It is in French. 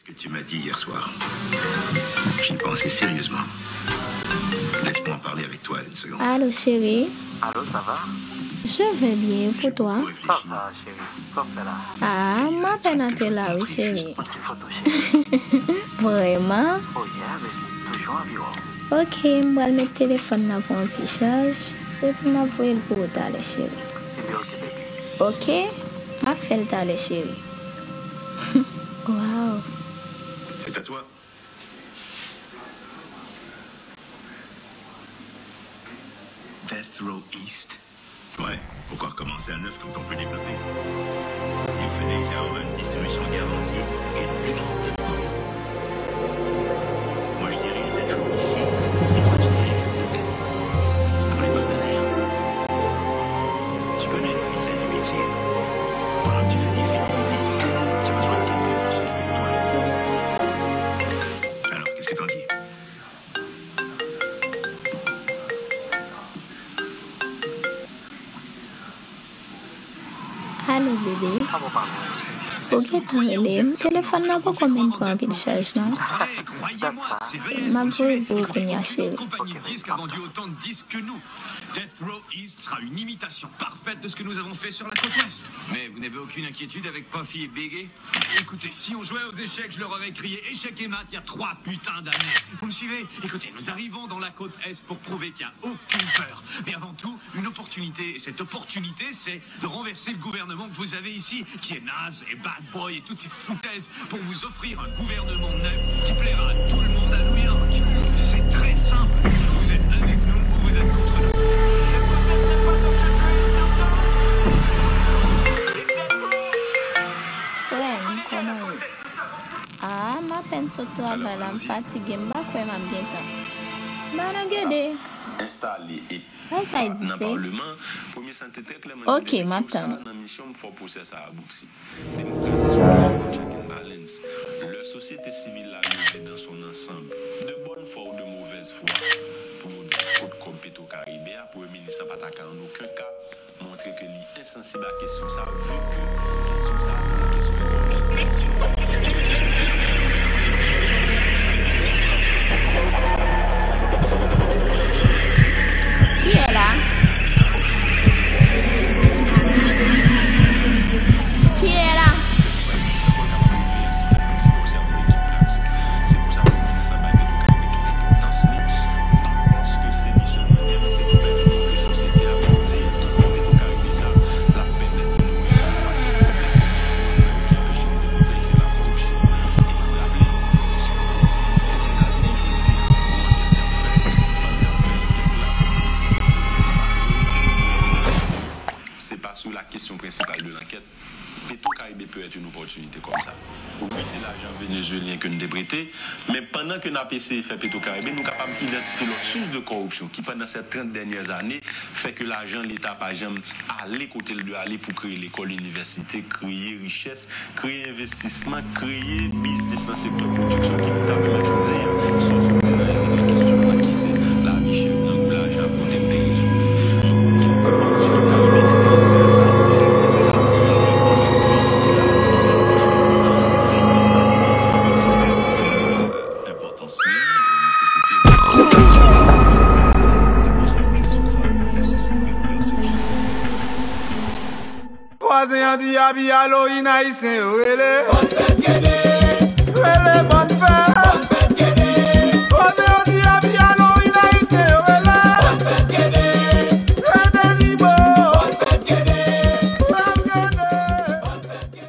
Ce que tu m'as dit hier soir, j'y pensais sérieusement. Laisse-moi en parler avec toi une seconde. Allô chérie. Allô, ça va? Je vais bien pour toi. Ça va, chérie. Ça fait là. Ah, ma peine à te là, oui, chérie. On s'y photo, chérie. Vraiment? Oh yeah, baby. Toujours environ. Ok, je vais mettre le téléphone là pour un petit charge. Et puis, je vais le pour t'aller, chérie. Baby, ok, baby. Ok? Je vais le t'aller, chérie. Wow. C'est à toi. Death Row East. Ouais, pourquoi recommencer à neuf quand on peut développer? Il fallait avoir une distribution garantie et plus grande. Moi je dirais Death Row ici. Et toi tu dirais pour les partenaires. Tu connais le message du métier. Voilà, tu fais différent. Tu as besoin de quelqu'un pour s'occuper de toi. Alors, qu'est-ce que t'en dis? Allô bébé. Ah bon, pardon. Ok, t'as relé. Mon téléphone n'a pas combien pour un de charge, non? Ma voix est beaucoup mieux, chérie. Compagnie de disques a vendu autant de disques que nous. Death Row East sera une imitation parfaite de ce que nous avons fait sur la côte ouest. Mais vous n'avez aucune inquiétude avec Puffy et Biggie? Écoutez, si on jouait aux échecs, je leur aurais crié échec et mat il y a 3 putains d'années. Vous me suivez? Écoutez, nous arrivons dans la côte est pour prouver qu'il n'y a aucune peur. Mais avant tout, une opportunité. Et cette opportunité, c'est de renverser le gouvernement que vous avez ici, qui est naze et bad boy et toutes ces foutaises, pour vous offrir un gouvernement neuf qui plaira à tout le monde à New York. C'est très simple. Vous êtes avec nous ou vous êtes contre nous. Frère, comment est? Ah, ma peine sur le travail, je suis fatiguée, je ne sais pas quoi je bien temps. Je Installé et vais ça dans le existe. Parlement, premier santé très clairement. Ok, maintenant. Dans la mission, il faut pousser ça à aboutir. Démocratie, check and balance. La société civile là, est dans son ensemble, de bonne foi ou de mauvaise foi, pour nous dire comme Petro-Caribéa, pour le ministre Pataka en aucun cas, montrer que l'il est insensible à la question ça, vu que question ça, c'est une question Qui est là? Qui est là? la question principale de l'enquête. Petro-Caribé peut être une opportunité comme ça. Oui, c'est l'argent vénézuélien que nous déprêtons, mais pendant que nous avons essayé de faire Petro-Caribé, nous sommes capables d'identifier leur source de corruption qui, pendant ces 30 dernières années, fait que l'argent, l'État, par exemple, aller côté de aller pour créer l'école, l'université, créer richesse, créer investissement, créer business dans le secteur de production qui nous permet de dire, sauf que la question qui c'est la richesse, l'argent pour des pays. Diabo, aloina e sem orelha.